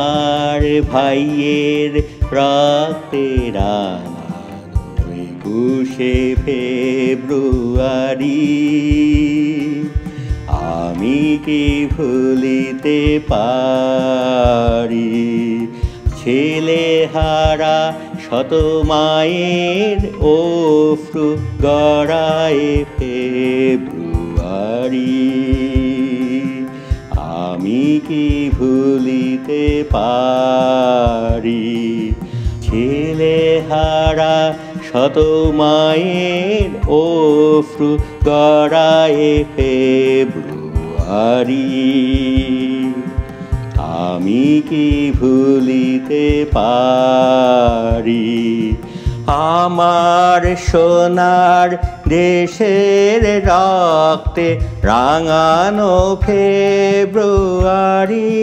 আমার ভাইয়ের রক্তে রাঙানো 21শে ফেব্রুয়ারি আমি কি ভুলিতে পারি ছেলেহারা শত মায়ের অশ্রু গড়ায় ফেব্রুয়ারি আমি কি ভুলিতে পারি ছেলেহারা শত মায়ের অশ্রু গড়ায় ফেব্রুয়ারি আমি কি ভুলিতে পারি আমার সোনার দেশের রক্তে রাঙানো ফেব্রুয়ারি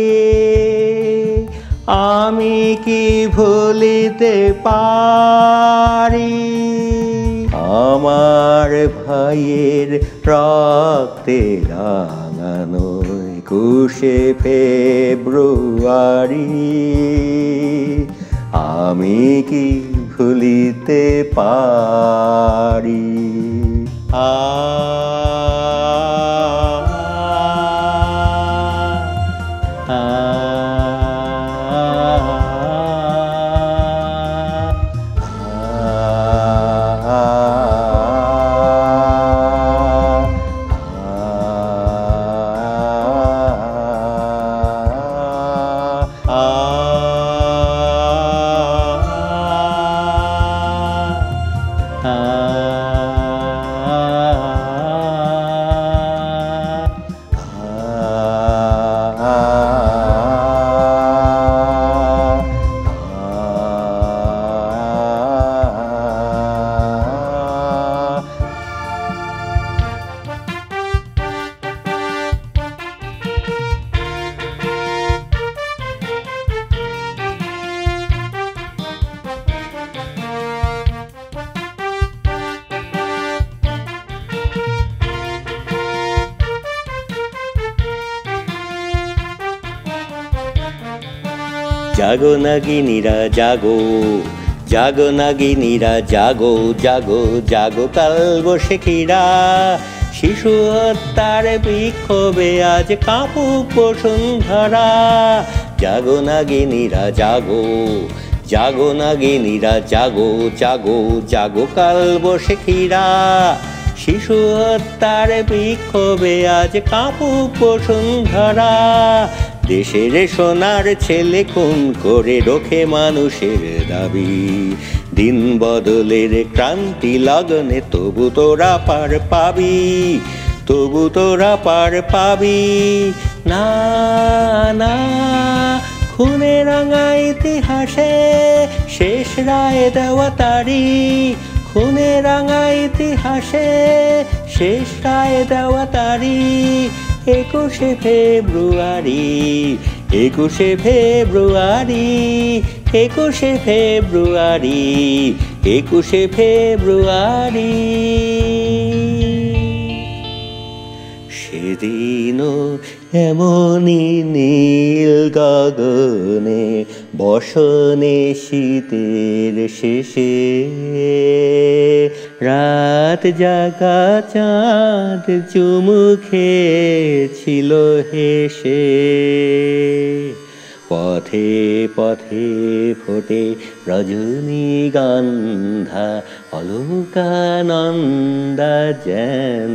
আমি কি ভুলিতে পারি আমার ভাইয়ের রক্তে রাঙানো 21শে ফেব্রুয়ারি আমি কি ভুলিতে পারি জাগো নাগিনীরা জাগো জাগো নাগিনীরা জাগো জাগো জাগো কালবৈশাখীরা শিশু হত্যার বিক্ষোভে আজ কাঁপুক বসুন্ধরা জাগো নাগিনীরা জাগো জাগো নাগিনীরা জাগো জাগো জাগো কালবৈশাখীরা শিশু হত্যার বিক্ষোভে আজ কাঁপুক বসুন্ধরা দেশের সোনার ছেলে খুন করে রোখে মানুষের দাবি দিন বদলের ক্রান্তি লগনে তবু তোরা পার পাবি তবু তোরা পার পাবি না না খুনে রাঙা ইতিহাসে শেষ রায় দেওয়া তারিখ খুনে রাঙা ইতিহাসে শেষ রায় দেওয়া তারিখ 21শে ফেব্রুয়ারি 21শে ফেব্রুয়ারি 21শে ফেব্রুয়ারি 21শে ফেব্রুয়ারি সেদিনও এমনই নীল গগনে বসনে শীতের শেষে রাত জাগা চাঁদ চুমু খেয়েছিল হেসে পথে পথে ফোটে রজনীগন্ধা অলকানন্দা যেন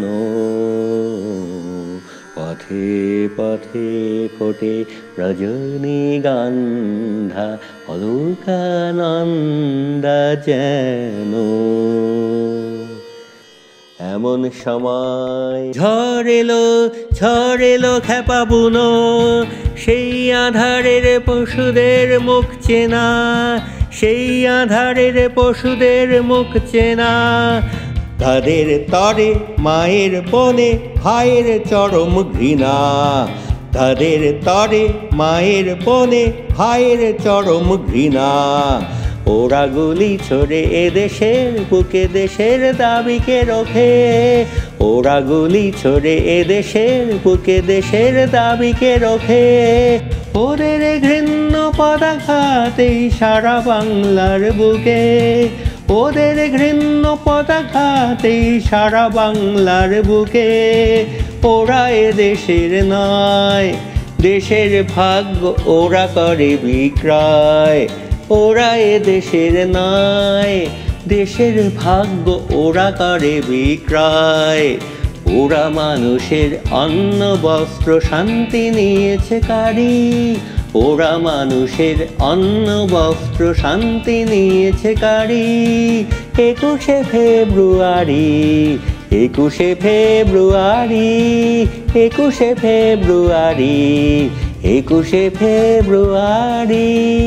পথে পথে ফোটে রজনীগন্ধা অলকানন্দা যেন এমন সময় ঝড় এলো খেপা বুনো সেই আঁধারের পশুদের মুখ চেনা সেই আঁধারের পশুদের মুখ চেনা তাদের তরে মায়ের বনে ভাইয়ের চরম ঘৃণা তাদের তরে মায়ের বনে ভাইয়ের চরম ঘৃণা ওরা গুলি ছোড়ে এদেশের বুকে দেশের দাবিকে রোখে ওরা গুলি ছোড়ে এদেশের বুকে দেশের দাবিকে রোখে ওদের ঘৃণ্য পদাঘাতেই সারা বাংলার বুকে, ওদের ঘৃণ্য পদাঘাতেই সারা বাংলার বুকে। ওরা এ দেশের নয়, দেশের ভাগ্য ওরা করে বিক্রয়। ওরা এ দেশের নয়, দেশের ভাগ্য ওরা করে বিক্রয়। ওরা মানুষের অন্ন বস্ত্র শান্তি নিয়েছে কারি, ওরা মানুষের অন্ন বস্ত্র শান্তি নিয়েছে কারি। 21শে ফেব্রুয়ারি, 21শে ফেব্রুয়ারি, 21শে ফেব্রুয়ারি, 21শে ফেব্রুয়ারি।